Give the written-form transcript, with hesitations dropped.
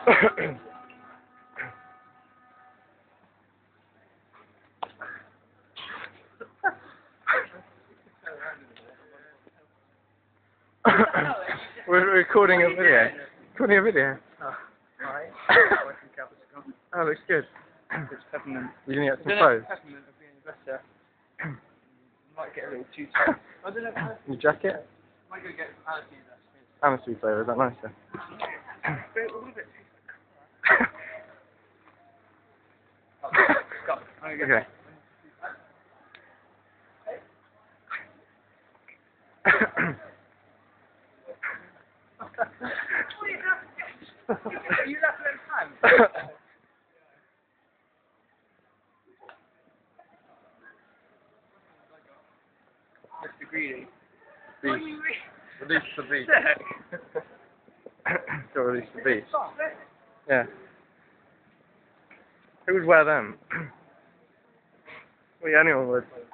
We're recording a video. Recording a video. Oh, alright. Oh, looks good. It's peppermint. You're gonna get some clothes. Peppermint would be better. Might get a little too tight. I don't know. Your jacket? Might go get some allergies actually. Aniseed flavour, is that nicer? Okay. You left them time. Mr. Greedy. Release the beast. Got to release the beast. Yeah. Who would wear them? Well, yeah, anyone would.